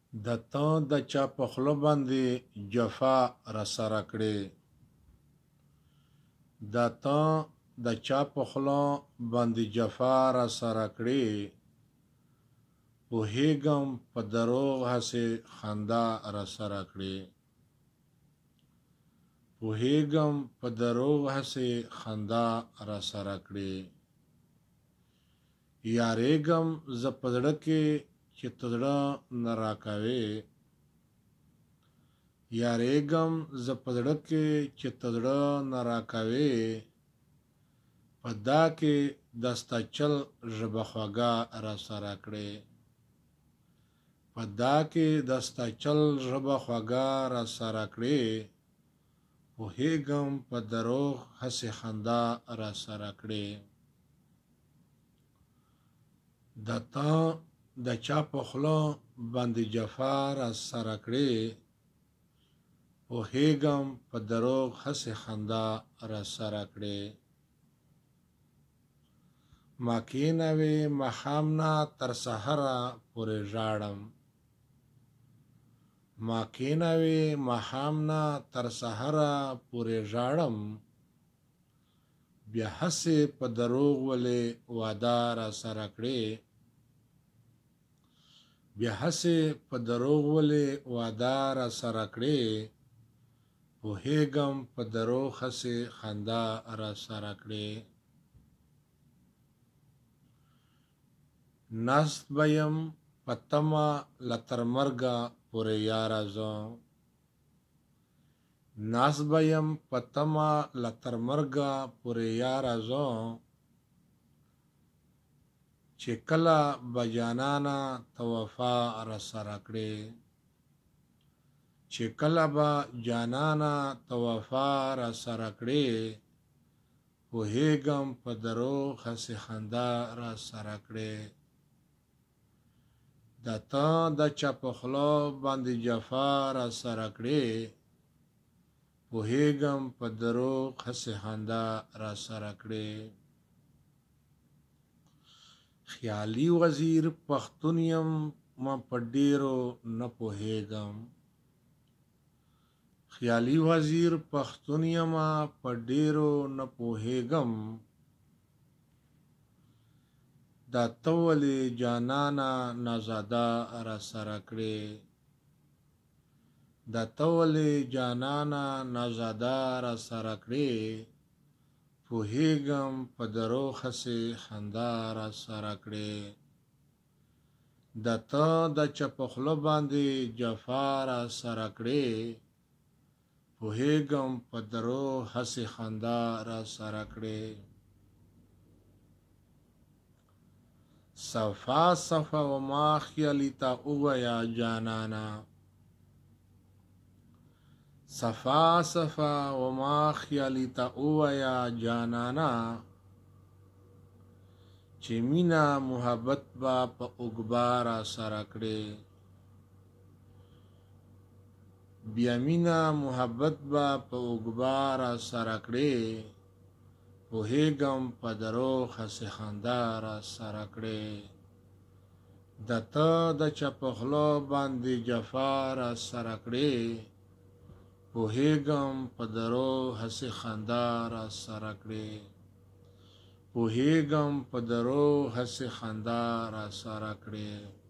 د تا د چا په خوله باندې جفا را سره کړې د تا د چا په خوله باندې جفا را سره کړې پوهېږم په دروغ هسې خندا را سره کړې پوهېږم په دروغ هسې خندا را سره کړې یارېږم زه په زړه کې چې ته زړه نه راکوې یارېږم زه په زړه کې چې ته زړه نه راکوې په دا کې د ستا چل ژبه خوږه را سره کړې په دا کې د ستا چل ژبه خوږه را سره کړې پوهېږم په دروغ هسې خندا را سره کړې د تا د چا په خوله باندې جفا را سره کړې پوهېږم په دروغ هسې خندا را سره کړې ما کښېنوې ماښام نه تر سحره پورې ژاړم ما کښېنوې ماښام نه تر سحره پورې ژاړم بیا هسې په دروغ ولې وعده را سره کړې بیا هسې په دروغ ولې وعده را سره کړې پوهېږم په دروغ هسې خندا را سره کړې ناست به یم په تمه له تر مرګه پورې یاره زه ناست به یم په تمه له تر مرګه پورې یاره زه چې کله به جانانه ته وفا را سره کړې چې کله به جانانه ته وفا را سره کړې پوهېږم په دروغ هسې خندا را سره کړې د تا د چا په خوله باندې جفا را سره کړې پوهېږم په دروغ هسې خندا را سره کړې خیالي وزیر پښتون یم ما په ډېرو نه پوهېږم خیالي وزیر پښتون یم په ډېرو نه پوهېږم دا ته ولې جانانه نازاده را سره کړې دا ته ولې جانانه نازاده را سره کړې پوهېږم په دروغ هسې خندا را سره کړې د ته د چا په خوله باندې جفا را سره کړې پوهېږم په دروغ هسې خندا را سره کړې صفا صفا وما خیالي ته ووایه جانانه صفا صفا وما خیالي ته ووایه جانانه چې مینه محبت به په اوږبه را سره کړې بیا مینه محبت به په اوږبه را سره کړې پوهېږم په دروغ هسې خندا را سره کړې د ته د چا په خوله باندې جفا را سره کړې پوهېږم په دروغ هسې خندا را سره کړې پوهېږم په دروغ هسې خندا را سره کړې